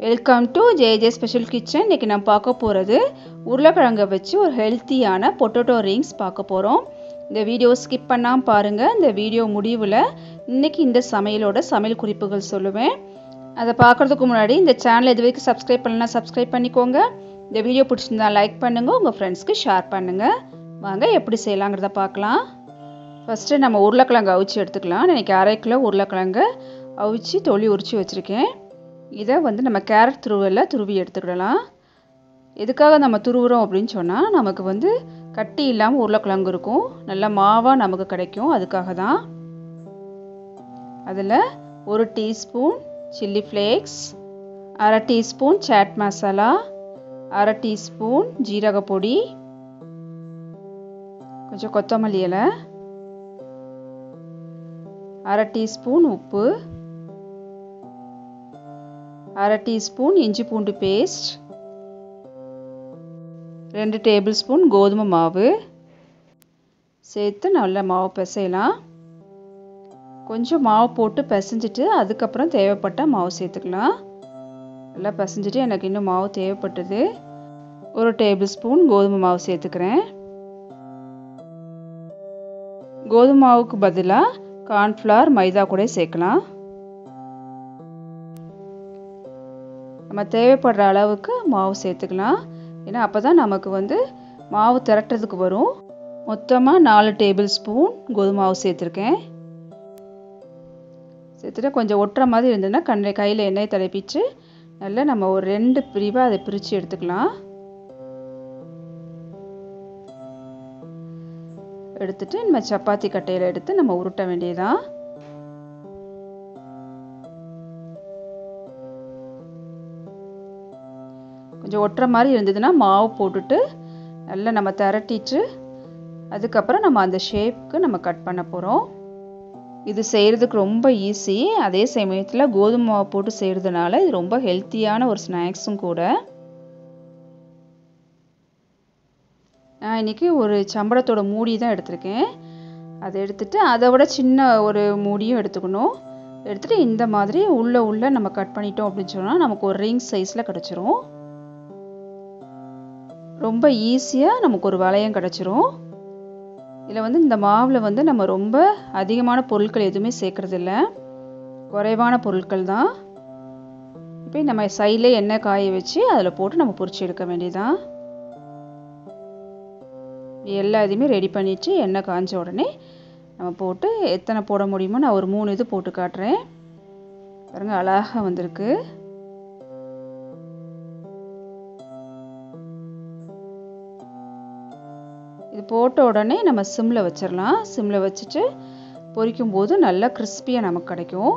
Welcome to J special kitchen. இன்றைக்கி நான் பார்க்க போகிறது உருளைக்கிழங்கை வச்சு ஒரு ஹெல்த்தியான பொட்டேட்டோ ரிங்ஸ் பார்க்க போகிறோம். இந்த வீடியோ ஸ்கிப் பண்ணாமல் பாருங்கள். இந்த வீடியோ முடிவில் இன்றைக்கி இந்த சமையல் குறிப்புகள் சொல்லுவேன். அதை பார்க்குறதுக்கு முன்னாடி இந்த சேனல் இது வரைக்கும் சப்ஸ்கிரைப் பண்ணலாம், சப்ஸ்கிரைப் பண்ணிக்கோங்க. இந்த வீடியோ பிடிச்சிருந்தா லைக் பண்ணுங்கள், உங்கள் ஃப்ரெண்ட்ஸ்க்கு ஷேர் பண்ணுங்கள். வாங்க எப்படி செய்யலாங்கிறத பார்க்கலாம். ஃபஸ்ட்டு நம்ம உருளைக்கிழங்கு அவிச்சு எடுத்துக்கலாம். இன்றைக்கி 1/2 கிலோ உருளைக்கிழங்கு அவிச்சு தொளி உரித்து வச்சுருக்கேன். இதை நம்ம கேரட் துருவி எடுத்துக்கிடலாம். எதுக்காக நம்ம துருவுறோம் அப்படின்னு சொன்னால், நமக்கு கட்டி இல்லாமல் உருளைக்கிழங்கு இருக்கும், நல்ல மாவாக நமக்கு கிடைக்கும். அதுக்காக தான். அதில் 1 teaspoon chilli flakes, 1/2 teaspoon chaat masala, 1/2 teaspoon ஜீரக பொடி, கொஞ்சம் கொத்தமல்லி இலை, 1/2 டீஸ்பூன் உப்பு, 1/2 டீஸ்பூன் இஞ்சி பூண்டு பேஸ்ட், 2 டேபிள் ஸ்பூன் கோதுமை மாவு சேர்த்து நல்லா மாவு பிசையலாம். கொஞ்சம் மாவு போட்டு பிசைஞ்சிட்டு அதுக்கப்புறம் தேவைப்பட்ட மாவு சேர்த்துக்கலாம். நல்லா பிசைஞ்சிட்டு எனக்கு இன்னும் மாவு தேவைப்பட்டது. 1 டேபிள் ஸ்பூன் கோதுமை மாவு சேர்த்துக்கிறேன். கோதுமை மாவுக்கு பதிலாக கார்ன்ஃப்ளவர், மைதா கூட சேர்க்கலாம். நம்ம தேவைப்படுற அளவுக்கு மாவு சேர்த்துக்கலாம். ஏன்னா அப்போ தான் நமக்கு மாவு திரட்டுறதுக்கு வரும். மொத்தமாக 4 டேபிள் ஸ்பூன் கோதுமை மாவு சேர்த்துருக்கேன். சேர்த்துட்டு கொஞ்சம் ஒட்டுற மாதிரி இருந்ததுன்னா கையில் எண்ணெய் தடவிட்டு நல்லா நம்ம ஒரு 2 பிரிவாக அதை பிரித்து எடுத்துக்கலாம். எடுத்துட்டு நம்ம சப்பாத்தி கட்டையில் எடுத்து நம்ம உருட்ட வேண்டியதான். கொஞ்சம் ஒட்டுற மாதிரி இருந்ததுன்னா மாவு போட்டுட்டு நல்லா நம்ம திரட்டிட்டு அதுக்கப்புறம் நம்ம அந்த ஷேப்புக்கு நம்ம கட் பண்ண போகிறோம். இது செய்கிறதுக்கு ரொம்ப ஈஸி. அதே சமயத்தில் கோதுமை மாவு போட்டு செய்கிறதுனால இது ரொம்ப ஹெல்த்தியான ஒரு ஸ்நாக்ஸும் கூட. நான் இன்றைக்கி ஒரு சம்பளத்தோட மூடி தான் எடுத்திருக்கேன். அதை எடுத்துகிட்டு அதை விட சின்ன ஒரு மூடியும் எடுத்துக்கணும். எடுத்துகிட்டு இந்த மாதிரி உள்ளே நம்ம கட் பண்ணிட்டோம் அப்படின்னு சொன்னால் நமக்கு ஒரு ரிங் சைஸில் கிடச்சிரும். ரொம்ப ஈஸியாக நமக்கு ஒரு வளையம் கிடச்சிரும். இதில் இந்த மாவில் நம்ம ரொம்ப அதிகமான பொருட்கள் எதுவுமே சேர்க்குறதில்ல, குறைவான பொருட்கள் தான். இப்போ நம்ம சைடில் எண்ணெய் காய வச்சு அதில் போட்டு நம்ம பொரிச்சு எடுக்க வேண்டியதான். எல்லாத்தையுமே ரெடி பண்ணிவிட்டு எண்ணெய் காய்ஞ்ச உடனே நம்ம போட்டு எத்தனை போட முடியுமோ நான் ஒரு 3 இது போட்டு காட்டுறேன். பாருங்கள், அழகாக வந்திருக்கு. இது போட்ட உடனே நம்ம சிம்மில் வச்சிடலாம். சிம்மில் வச்சுட்டு பொரிக்கும் போது நல்லா கிறிஸ்பியாக நமக்கு கிடைக்கும்.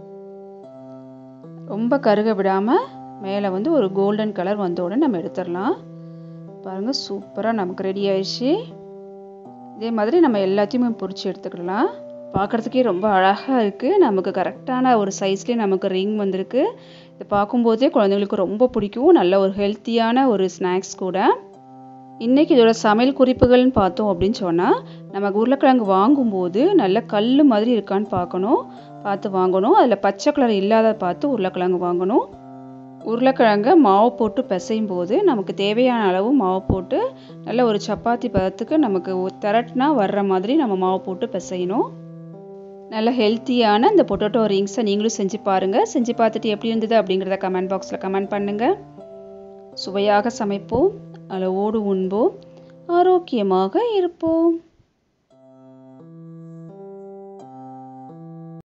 ரொம்ப கருக விடாமல் மேலே ஒரு கோல்டன் கலர் வந்த உடனே நம்ம எடுத்துடலாம். பாருங்கள், சூப்பராக நமக்கு ரெடி ஆயிடுச்சு. இதே மாதிரி நம்ம எல்லாத்தையுமே பொரிச்சு எடுத்துக்கிடலாம். பார்க்குறதுக்கே ரொம்ப அழகாக இருக்குது. நமக்கு கரெக்டான ஒரு சைஸ்லேயே நமக்கு ரிங் வந்திருக்கு. இதை பார்க்கும்போதே குழந்தைங்களுக்கு ரொம்ப பிடிக்கும். நல்ல ஒரு ஹெல்த்தியான ஒரு ஸ்நாக்ஸ் கூட. இன்றைக்கி இதோட சமையல் குறிப்புகள்னு பார்த்தோம் அப்படின்னு சொன்னால், நமக்கு உருளைக்கிழங்கு வாங்கும்போது நல்ல கல் மாதிரி இருக்கான்னு பார்த்து வாங்கணும். அதில் பச்சை கலர் இல்லாத பார்த்து உருளைக்கிழங்கு வாங்கணும். உருளைக்கிழங்கை மாவு போட்டு பிசையும் போது நமக்கு தேவையான அளவு மாவு போட்டு நல்ல ஒரு சப்பாத்தி பதத்துக்கு நமக்கு திரட்டினா வர்ற மாதிரி நம்ம மாவு போட்டு பிசையணும். நல்ல ஹெல்த்தியான இந்த பொட்டேட்டோ ரிங்ஸை நீங்களும் செஞ்சு பாருங்கள். செஞ்சு பார்த்துட்டு எப்படி இருந்தது அப்படிங்கிறத கமெண்ட் பாக்ஸில் கமெண்ட் பண்ணுங்கள். சுவையாக சமைப்போம், அளவோடு உண்போம், ஆரோக்கியமாக இருப்போம்.